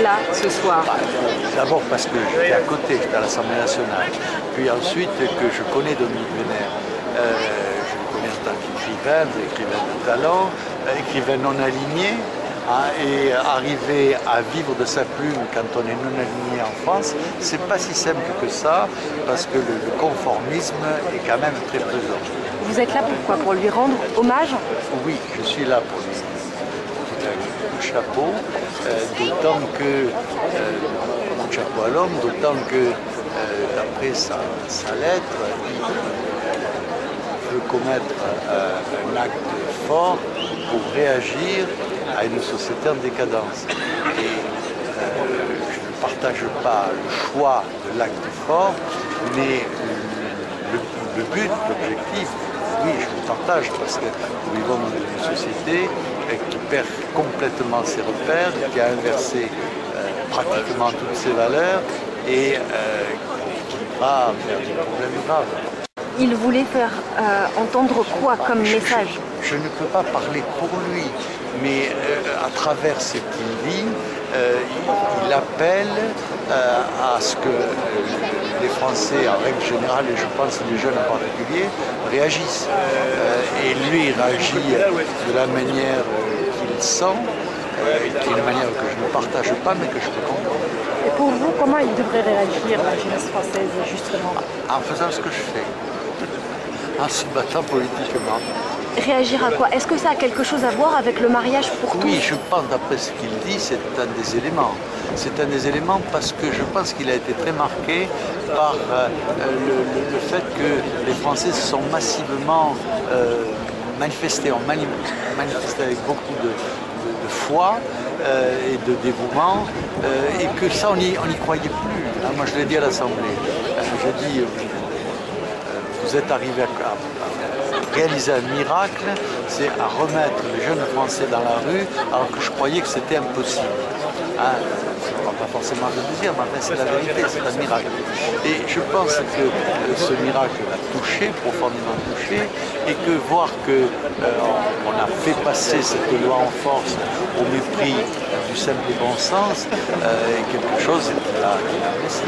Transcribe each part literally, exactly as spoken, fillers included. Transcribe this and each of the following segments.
là ce soir? D'abord parce que j'étais à côté, j'étais à l'Assemblée nationale. Puis ensuite que je connais Dominique Vénère. Euh, je le connais en tant qu'écrivain, écrivain de talent, écrivain non aligné. Hein, et arriver à vivre de sa plume quand on est non aligné en France, c'est pas si simple que ça, parce que le, le conformisme est quand même très présent. Vous êtes là pourquoi? Pour lui rendre hommage? Oui, je suis là pour lui rendre un chapeau, euh, d'autant que, euh, chapeau à l'homme, d'autant que, euh, d'après sa, sa lettre, il veut commettre euh, un acte fort pour réagir à une société en décadence. Et euh, je ne partage pas le choix de l'acte fort, mais le, le but, l'objectif, oui, je le partage parce que nous vivons dans une société qui perd complètement ses repères, qui a inversé euh, pratiquement toutes ses valeurs et euh, qui va vers des problèmes graves. Il voulait faire euh, entendre quoi comme message? Je, je ne peux pas parler pour lui, mais euh, à travers ce qu'il dit, euh, il, il appelle euh, à ce que euh, les Français, en règle générale, et je pense les jeunes en particulier, réagissent. Euh, et lui, il réagit de la manière qu'il sent, euh, qui est une manière que je ne partage pas, mais que je peux comprendre. Et pour vous, comment il devrait réagir, la jeunesse française, justement? En faisant ce que je fais. En se battant politiquement. Réagir à quoi? Est-ce que ça a quelque chose à voir avec le mariage pour tous? Oui, je pense, d'après ce qu'il dit, c'est un des éléments. C'est un des éléments parce que je pense qu'il a été très marqué par euh, le, le, le fait que les Français se sont massivement euh, manifestés, ont mani manifesté avec beaucoup de, de, de foi euh, et de dévouement, euh, et que ça, on n'y on y croyait plus. Hein, moi, je l'ai dit à l'Assemblée. Euh, je dis... Euh, Vous êtes arrivé à, à, à réaliser un miracle, c'est à remettre les jeunes Français dans la rue, alors que je croyais que c'était impossible. Hein, on ne va pas forcément le dire, mais c'est la vérité, c'est un miracle. Et je pense que euh, ce miracle a touché, profondément touché, et que voir qu'on euh, on a fait passer cette loi en force au mépris du simple bon sens, euh, est quelque chose qui l'a blessé.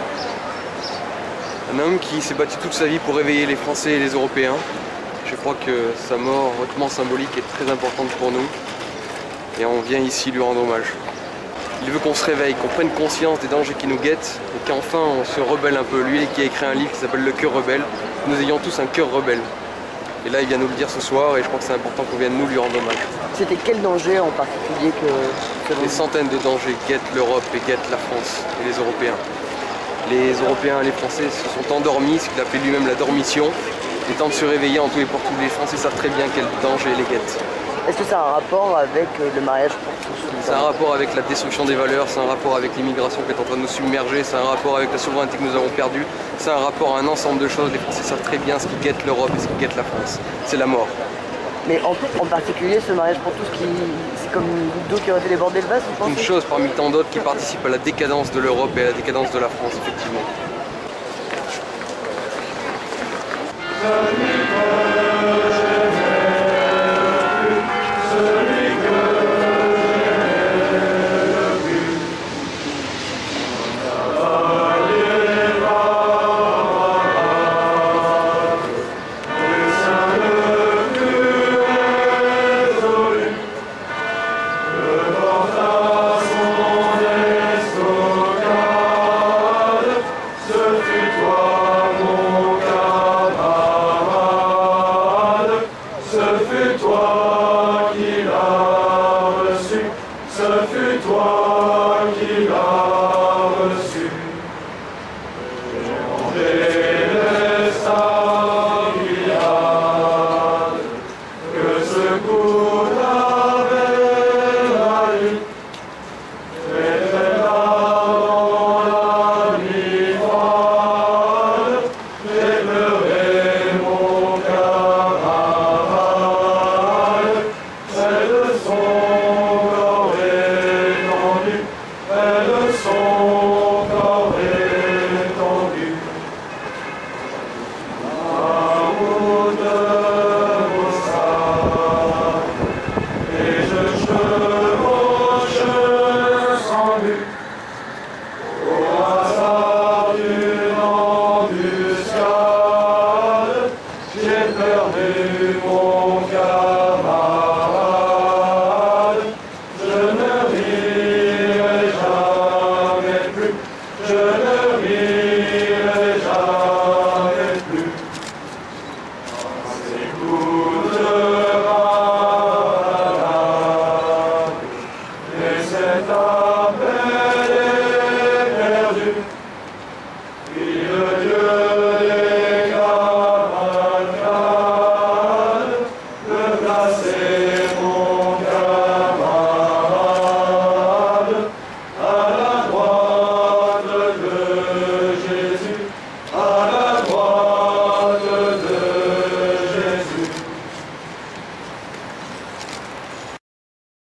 Un homme qui s'est battu toute sa vie pour réveiller les Français et les Européens. Je crois que sa mort hautement symbolique est très importante pour nous et on vient ici lui rendre hommage. Il veut qu'on se réveille, qu'on prenne conscience des dangers qui nous guettent et qu'enfin on se rebelle un peu. Lui qui a écrit un livre qui s'appelle Le cœur rebelle, nous ayons tous un cœur rebelle. Et là il vient nous le dire ce soir et je crois que c'est important qu'on vienne nous lui rendre hommage. C'était quel danger en particulier que... Des centaines de dangers guettent l'Europe et guettent la France et les Européens. Les Européens et les Français se sont endormis, ce qu'il appelait lui-même la dormition. Il est temps de se réveiller en tout et pour tout. Les Français savent très bien quel danger les guette. Est-ce que ça a un rapport avec le mariage pour tous? C'est un rapport avec la destruction des valeurs, c'est un rapport avec l'immigration qui est en train de nous submerger, c'est un rapport avec la souveraineté que nous avons perdue, c'est un rapport à un ensemble de choses. Les Français savent très bien ce qui guette l'Europe et ce qui guette la France. C'est la mort. Mais en, en particulier, ce mariage pour tous, qui c'est comme une goutte d'eau qui aurait fait déborder le vase, vous pensez? Une chose parmi tant d'autres qui participe à la décadence de l'Europe et à la décadence de la France, effectivement.